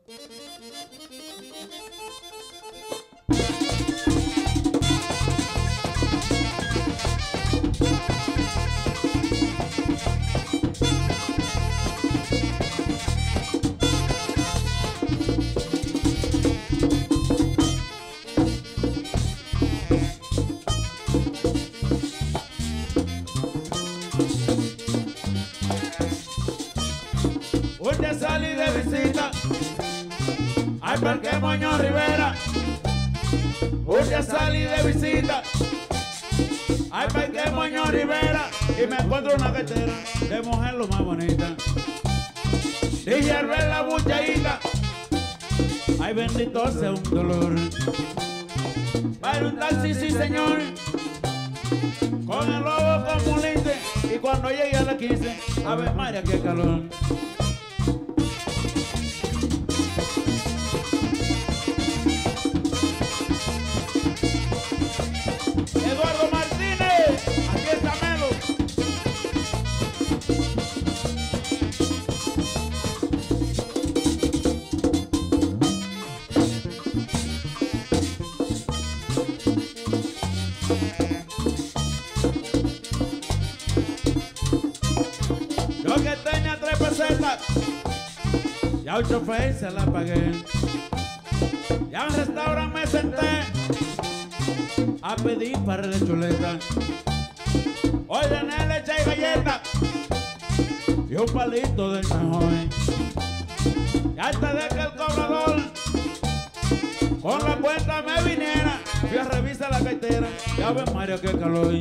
Un día salí de visita al Parque Moño Rivera. Un día salí de visita al Parque Moño Rivera y me encuentro una cartera de mujer lo más bonita. Dije al ver la buchaíta, ay bendito sea un dolor. Para un taxi, sí señor, con el lobo como un lince, y cuando llegué a la 15, ave María qué calor. Eduardo Martínez, aquí está Melo. Yo que tenía 3 pesetas, ya 8 pesos se la pagué. Ya en un restaurante me senté a pedir par de chuleta. Ordené leche y galleta y un palito del mejor. Y antes de que el cobrador con la cuenta me viniera, fui a revisar la cartera y a ver María qué calor.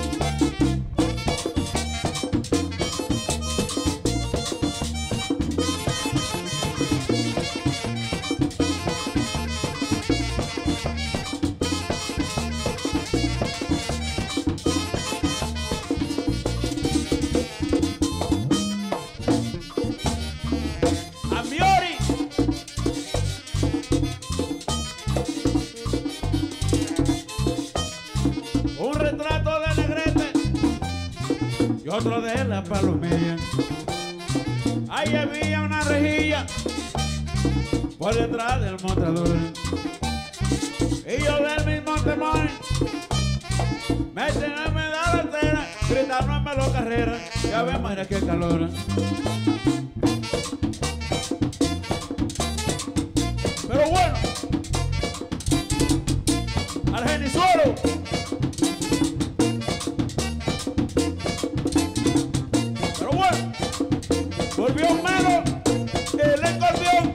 Un retrato de Negrete y otro de la Palomilla. Ahí había una rejilla por detrás del mostrador, y yo del mismo temor me tenía me da la altera, gritando en Melo Carrera, ya ves María qué calor. Pero bueno, Argenizuelo. Pero bueno, volvió Melo, el escorpión.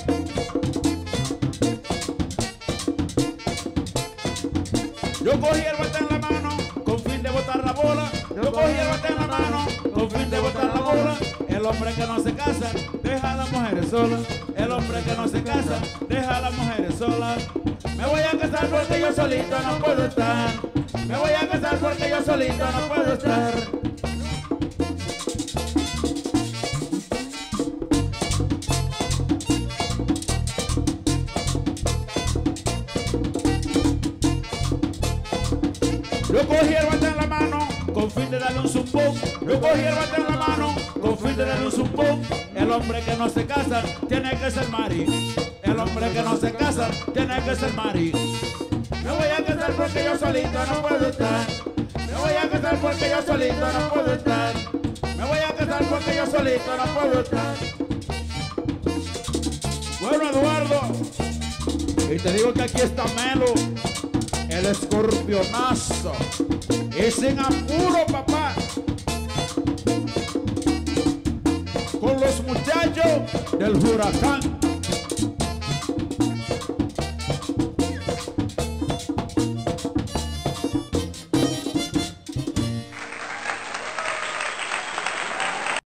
Yo cogí el bate en la mano con fin de botar la bola. Yo cogí el bate en la mano con fin de botar la bola. El hombre que no se casa deja a las mujeres solas. El hombre que no se casa deja a las mujeres solas. Me voy a casar porque yo solito no puedo estar. Me voy a casar porque yo solito no puedo estar. Yo cogí el bate en la mano con fin de darle un zumbón. Yo cogí el bate en la mano con fin de darle un zumbón. El hombre que no se casa tiene que ser mari. El hombre que no se casa tiene que ser mari. Me voy a casar porque yo solito no puedo estar. Me voy a casar porque yo solito no puedo estar. Me voy a casar porque yo solito no puedo estar. Bueno, Eduardo, y te digo que aquí está Melo, el escorpionazo, y sin apuro, papá, con los muchachos del Huracán.